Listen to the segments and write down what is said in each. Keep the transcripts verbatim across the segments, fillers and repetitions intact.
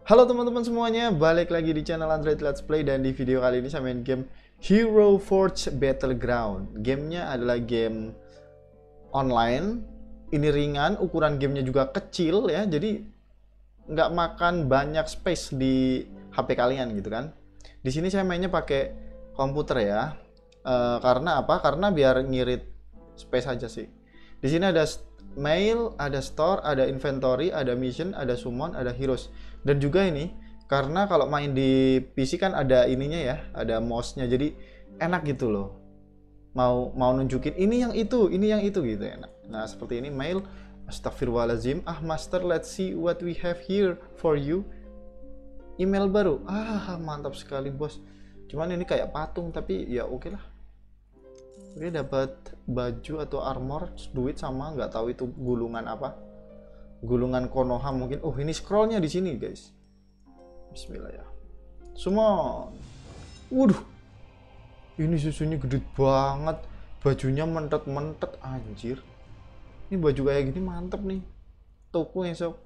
Halo teman-teman semuanya, balik lagi di channel Android Let's Play. Dan di video kali ini saya main game Hero Forge Battleground. Gamenya adalah game online. Ini ringan, ukuran gamenya juga kecil ya, jadi nggak makan banyak space di H P kalian gitu kan. Di sini saya mainnya pakai komputer ya. E, karena apa? Karena biar ngirit space aja sih. Di sini ada mail, ada store, ada inventory, ada mission, ada summon, ada heroes. Dan juga ini karena kalau main di P C kan ada ininya ya, ada mouse-nya, jadi enak gitu loh. Mau mau nunjukin ini yang itu, ini yang itu gitu enak. Nah, seperti ini mail. Astagfirullahaladzim. Ah, master, let's see what we have here for you. Email baru. Ah, mantap sekali, bos. Cuman ini kayak patung, tapi ya oke lah. Oke, dapat baju atau armor, duit sama nggak tahu itu gulungan apa. Gulungan Konoha mungkin. Oh, ini scrollnya di sini, guys. Bismillah ya. Semua. Waduh. Ini susunya gede banget. Bajunya mentet-mentet anjir. Ini baju kayak gini mantep nih. Tuku ya, sob.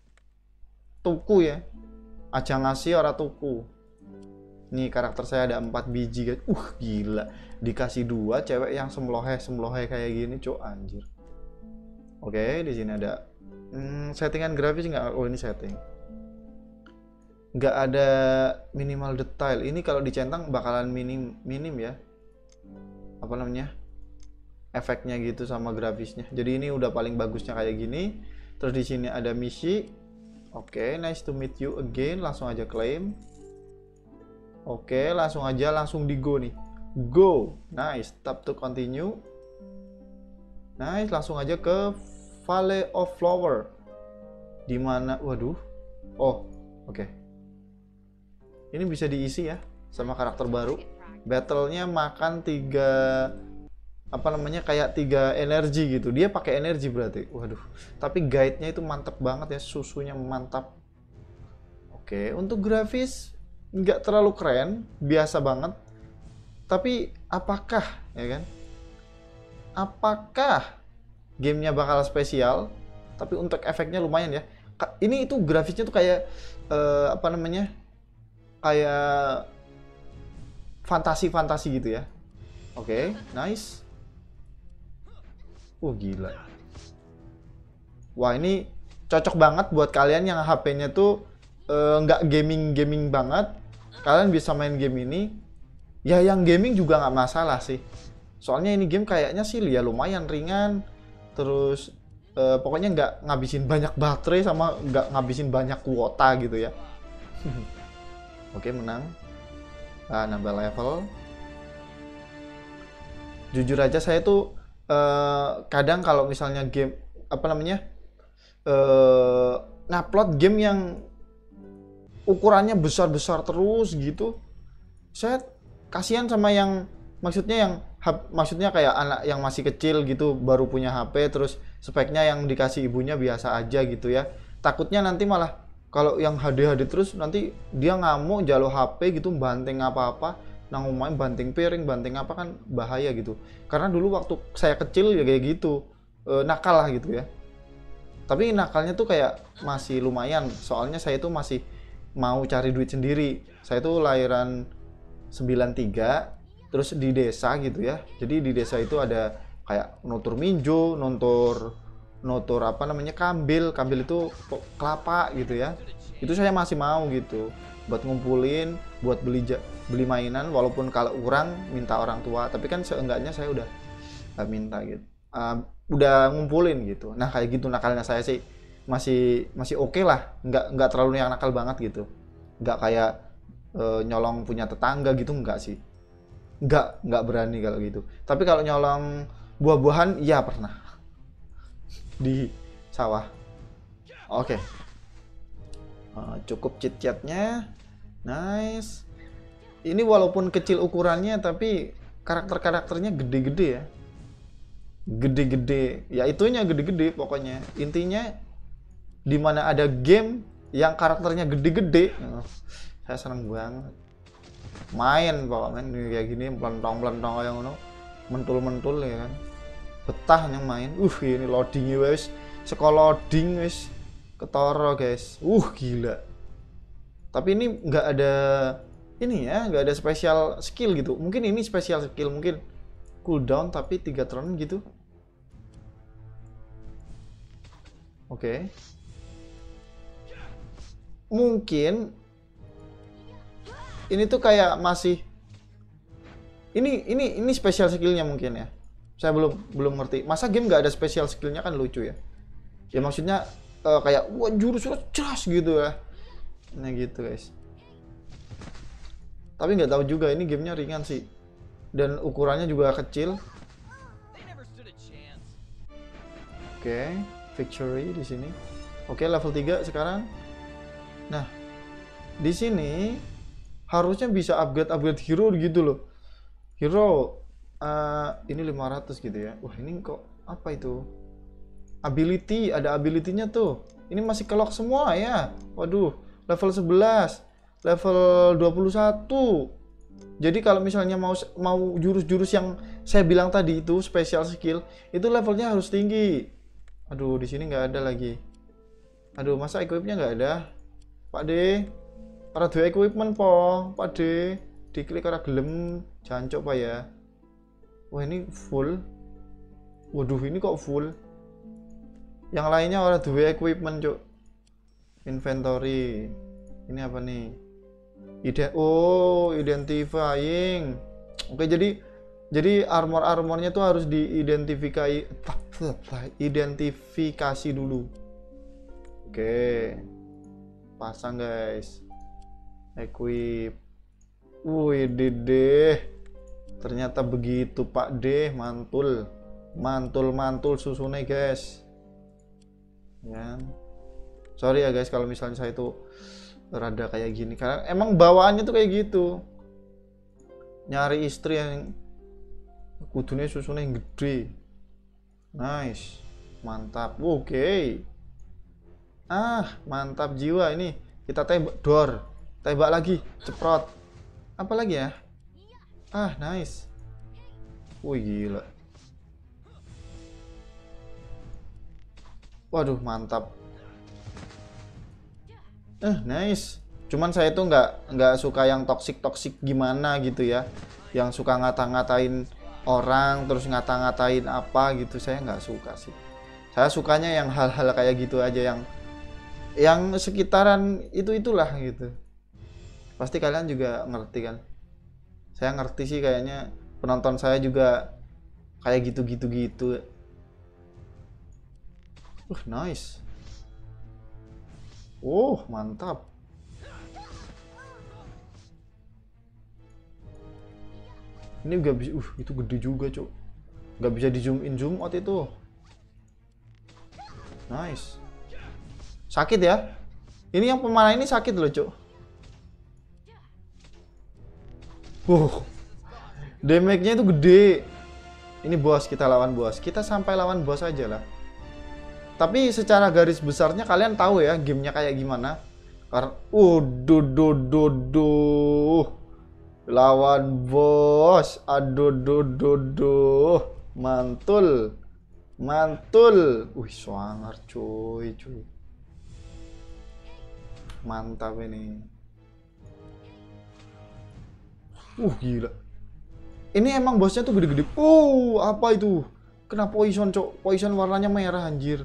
Tuku ya. Aja ngasih orang tuku. Nih karakter saya ada empat biji, guys. Uh, gila. Dikasih dua cewek yang semlohe-semlohe kayak gini, cok, anjir. Oke, di sini ada hmm, settingan grafis nggak? Oh, ini setting. Nggak ada minimal detail. Ini kalau dicentang bakalan minim minim ya. Apa namanya? Efeknya gitu sama grafisnya. Jadi ini udah paling bagusnya kayak gini. Terus di sini ada misi. Oke, nice to meet you again. Langsung aja claim. Oke, langsung aja langsung di go nih. Go. Nice. Tap to continue. Nice, langsung aja ke Valley of Flower. Dimana? Waduh. Oh, oke. Okay. Ini bisa diisi ya sama karakter baru. Battle-nya makan tiga apa namanya kayak tiga energi gitu. Dia pakai energi berarti. Waduh. Tapi guide-nya itu mantap banget ya, susunya mantap. Oke, untuk grafis nggak terlalu keren, biasa banget. Tapi apakah ya kan? Apakah gamenya bakal spesial? Tapi untuk efeknya lumayan ya. Ini itu grafisnya tuh kayak uh, apa namanya? Kayak fantasi-fantasi gitu ya. Oke, okay, nice. Oh, gila. Wah, ini cocok banget buat kalian yang H P-nya tuh nggak uh, gaming-gaming banget. Kalian bisa main game ini. Ya, yang gaming juga nggak masalah sih. Soalnya ini game kayaknya sih ya lumayan ringan. Terus uh, pokoknya nggak ngabisin banyak baterai sama nggak ngabisin banyak kuota gitu ya. Oke, menang. Nah, nambah level. Jujur aja saya tuh uh, kadang kalau misalnya game apa namanya uh, ngupload game yang ukurannya besar-besar terus gitu, saya kasihan sama yang maksudnya yang maksudnya kayak anak yang masih kecil gitu baru punya H P, terus speknya yang dikasih ibunya biasa aja gitu ya. Takutnya nanti malah kalau yang H D H D terus nanti dia ngamuk jalo H P gitu, banting apa-apa, nang main banting piring, banting apa, kan bahaya gitu. Karena dulu waktu saya kecil ya kayak gitu, e, nakal lah gitu ya. Tapi nakalnya tuh kayak masih lumayan, soalnya saya tuh masih mau cari duit sendiri. Saya tuh lahiran sembilan tiga, terus di desa gitu ya. Jadi di desa itu ada kayak nutur minjo, nutur nutur apa namanya kambil, kambil itu kelapa gitu ya. Itu saya masih mau gitu buat ngumpulin, buat beli beli mainan, walaupun kalau kurang minta orang tua, tapi kan seenggaknya saya udah gak minta gitu. Uh, udah ngumpulin gitu. Nah, kayak gitu nakalnya saya sih masih masih oke okay lah, nggak nggak terlalu yang nakal banget gitu. Nggak kayak uh, nyolong punya tetangga gitu, nggak sih. Nggak nggak berani kalau gitu. Tapi kalau nyolong buah-buahan ya pernah di sawah. Oke, okay. uh, cukup chit chatnya, nice. Ini walaupun kecil ukurannya tapi karakter-karakternya gede-gede ya, gede-gede. Ya itunya gede-gede pokoknya. Intinya dimana ada game yang karakternya gede-gede, uh, saya seneng banget. Main pokoknya kayak gini pelentong-pelentong kayak ngono, mentul-mentul ya kan. Betah yang main. Uh, ini loadingnya wes, sekolah loading wes ketara guys. Uh, gila. Tapi ini nggak ada ini ya, nggak ada special skill gitu. Mungkin ini special skill, mungkin cooldown tapi tiga turn gitu. Oke. Okay. Mungkin ini tuh kayak masih ini ini ini special skillnya mungkin ya. Saya belum belum ngerti. Masa game nggak ada special skillnya, kan lucu ya. Ya maksudnya uh, kayak wah jurusnya jelas gitu ya. Nah gitu guys. Tapi nggak tahu juga, ini gamenya ringan sih. Dan ukurannya juga kecil. Oke, okay, victory di sini. Oke, okay, level tiga sekarang. Nah, di sini harusnya bisa upgrade-upgrade hero gitu loh. Hero uh, ini lima ratus gitu ya. Wah, ini kok apa itu? Ability, ada ability-nya tuh. Ini masih kelok semua ya. Waduh, level sebelas, level dua puluh satu. Jadi kalau misalnya mau mau jurus-jurus yang saya bilang tadi itu special skill, itu levelnya harus tinggi. Aduh, di sini nggak ada lagi. Aduh, masa equipnya nggak ada? Pak D, para dua equipment po, Pak D, diklik karena gelem, jancok pak ya. Wah ini full. Waduh ini kok full. Yang lainnya orang dua equipment cok. Inventory. Ini apa nih? Ide oh identifying. Oke, jadi jadi armor-armornya tuh harus diidentifikasi identifikasi dulu. Oke. Pasang guys. Equip. Wih deh. Ternyata begitu Pak D, mantul. Mantul-mantul susunnya guys. Ya. Sorry ya guys kalau misalnya saya itu rada kayak gini, karena emang bawaannya tuh kayak gitu. Nyari istri yang kudunya susunya yang gede. Nice. Mantap. Oke. Okay. Ah, mantap jiwa ini. Kita tembak door. Tembak lagi, ceprot. Apa lagi ya? Ah, nice. Wih, gila. Waduh, mantap. Eh, nice. Cuman saya tuh nggak nggak suka yang toksik-toksik gimana gitu ya. Yang suka ngata-ngatain orang, terus ngata-ngatain apa gitu. Saya nggak suka sih. Saya sukanya yang hal-hal kayak gitu aja, yang yang sekitaran itu-itulah gitu. Pasti kalian juga ngerti kan? Saya ngerti sih, kayaknya penonton saya juga kayak gitu-gitu gitu. Uh, nice. Oh, mantap. Ini gak bisa, uh, itu gede juga, cuk. Gak bisa di zoom in zoom out itu. Nice. Sakit ya? Ini yang pemanah ini sakit loh, cuk. Uh, damage-nya itu gede. Ini bos, kita lawan bos. Kita sampai lawan bos aja lah. Tapi secara garis besarnya kalian tahu ya gamenya kayak gimana. Karena, uh, duh, duh, duh, duh. Lawan bos. Aduh, duh, duh, duh. Mantul. Mantul. Wih, swanger cuy, cuy. Mantap ini. Uh, gila. Ini emang bosnya tuh gede-gede. Uh, apa itu? Kena poison, cok. Poison warnanya merah, anjir.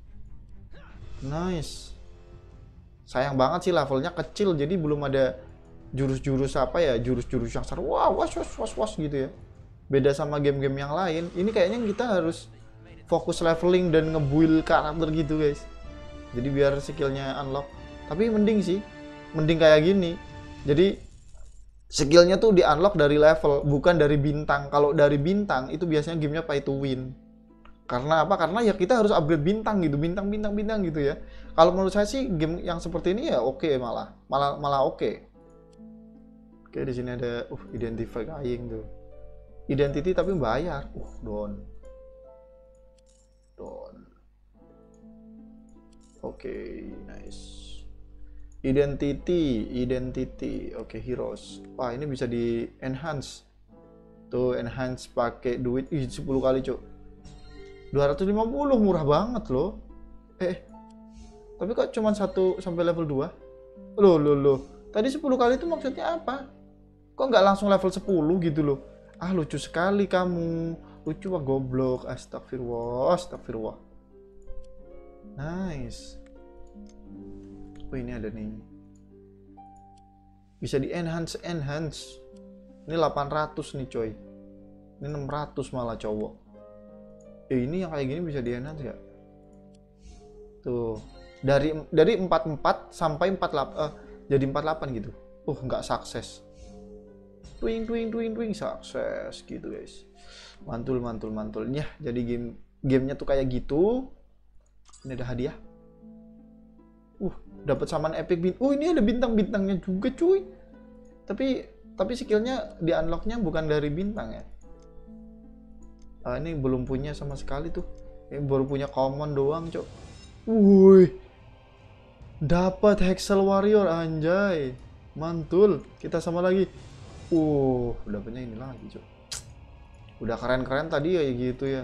Nice. Sayang banget sih levelnya kecil, jadi belum ada jurus-jurus apa ya, jurus-jurus yang seru. Wah, was was was was gitu ya. Beda sama game-game yang lain. Ini kayaknya kita harus fokus leveling dan nge-build karakter gitu, guys. Jadi biar skillnya unlock. Tapi mending sih, mending kayak gini. Jadi skillnya tuh di unlock dari level, bukan dari bintang. Kalau dari bintang itu biasanya gamenya pay to win. Karena apa? Karena ya kita harus upgrade bintang gitu, bintang bintang bintang gitu ya. Kalau menurut saya sih game yang seperti ini ya oke, okay, malah malah malah oke. Okay. Oke, okay, di sini ada uh identifying tuh. Identity tapi bayar. Uh, don. Don. Oke, okay, nice. Identity, identity. Oke, okay, heroes. Wah, ini bisa di enhance. Tuh enhance pakai duit ih sepuluh kali, Cuk. dua ratus lima puluh, murah banget loh. Eh, tapi kok cuma satu sampai level dua? Loh, loh, loh. Tadi sepuluh kali itu maksudnya apa? Kok nggak langsung level sepuluh gitu loh? Ah, lucu sekali kamu. Lucu wah goblok. Astagfirullah, astagfirullah. Nice. Oh, ini ada nih. Bisa di enhance enhance. Ini delapan ratus nih coy. Ini enam ratus malah cowok. Eh, ini yang kayak gini bisa di enhance ya? Tuh. Dari dari empat puluh empat sampai empat puluh delapan eh, jadi empat puluh delapan gitu. Uh, nggak sukses. Twing twing twing twing sukses gitu guys. Mantul mantul mantul. Ya, jadi game gamenya tuh kayak gitu. Ini ada hadiah. Uh, dapat saman epic bin. Oh, ini ada bintang-bintangnya juga cuy. Tapi tapi skillnya di unlocknya bukan dari bintang ya. Ah, ini belum punya sama sekali tuh. Ini baru punya common doang, cok. Wuih. Dapat Hexel Warrior anjay. Mantul. Kita sama lagi. Uh, dapatnya ini lagi, cok. Udah keren-keren tadi ya gitu ya.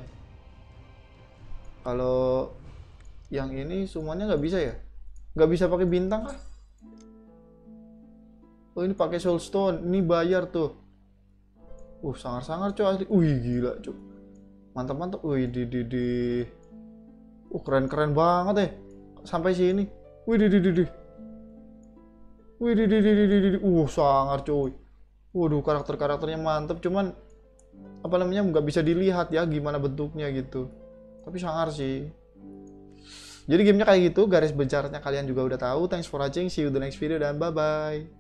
Kalau yang ini semuanya nggak bisa ya? Nggak bisa pakai bintang kah? Oh, ini pakai soulstone. Ini bayar tuh. Uh, sangar-sangar cok asli. Wih, gila cok. Mantap-mantap. Wih, di di di. Uh, keren-keren banget ya. Sampai sini. Wih, di di di di. Wih, di di di di di di. Uh, sangar coy. Waduh, karakter-karakternya mantap. Cuman apa namanya nggak bisa dilihat ya gimana bentuknya gitu. Tapi sangar sih. Jadi gamenya kayak gitu, garis besarnya kalian juga udah tahu. Thanks for watching, see you the next video dan bye bye.